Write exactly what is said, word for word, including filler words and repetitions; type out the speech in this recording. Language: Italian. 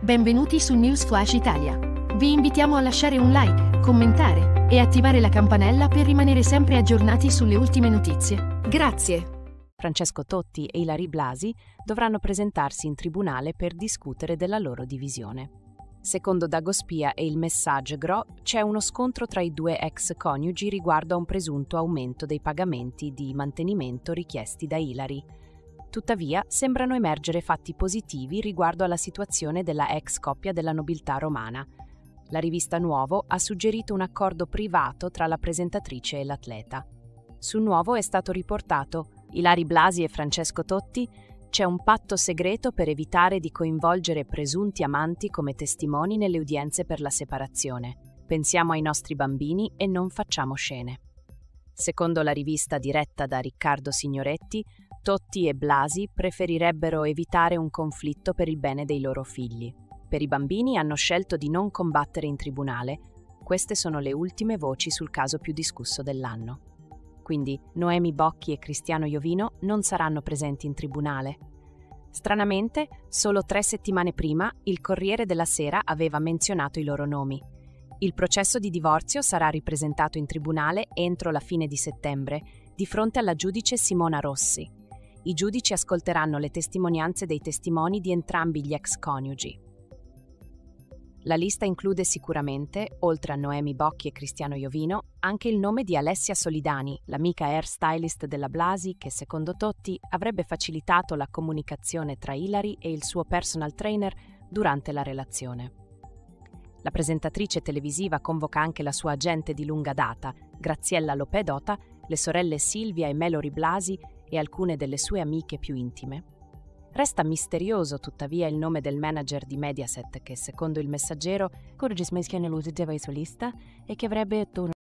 Benvenuti su News Flash Italia. Vi invitiamo a lasciare un like, commentare e attivare la campanella per rimanere sempre aggiornati sulle ultime notizie. Grazie. Francesco Totti e Ilary Blasi dovranno presentarsi in tribunale per discutere della loro divisione. Secondo Dagospia e Il Messaggio Gro, c'è uno scontro tra i due ex coniugi riguardo a un presunto aumento dei pagamenti di mantenimento richiesti da Ilary. Tuttavia, sembrano emergere fatti positivi riguardo alla situazione della ex coppia della nobiltà romana. La rivista Nuovo ha suggerito un accordo privato tra la presentatrice e l'atleta. Su Nuovo è stato riportato: Ilary Blasi e Francesco Totti, c'è un patto segreto per evitare di coinvolgere presunti amanti come testimoni nelle udienze per la separazione. Pensiamo ai nostri bambini e non facciamo scene. Secondo la rivista diretta da Riccardo Signoretti, Totti e Blasi preferirebbero evitare un conflitto per il bene dei loro figli. Per i bambini hanno scelto di non combattere in tribunale. Queste sono le ultime voci sul caso più discusso dell'anno. Quindi Noemi Bocchi e Cristiano Iovino non saranno presenti in tribunale. Stranamente, solo tre settimane prima, il Corriere della Sera aveva menzionato i loro nomi. Il processo di divorzio sarà ripresentato in tribunale entro la fine di settembre, di fronte alla giudice Simona Rossi. I giudici ascolteranno le testimonianze dei testimoni di entrambi gli ex coniugi. La lista include sicuramente, oltre a Noemi Bocchi e Cristiano Iovino, anche il nome di Alessia Solidani, l'amica hair stylist della Blasi che, secondo Totti, avrebbe facilitato la comunicazione tra Ilary e il suo personal trainer durante la relazione. La presentatrice televisiva convoca anche la sua agente di lunga data, Graziella Lopedota, le sorelle Silvia e Mallory Blasi e alcune delle sue amiche più intime. Resta misterioso tuttavia il nome del manager di Mediaset che, secondo Il Messaggero, corrisponde all'utente solista e che avrebbe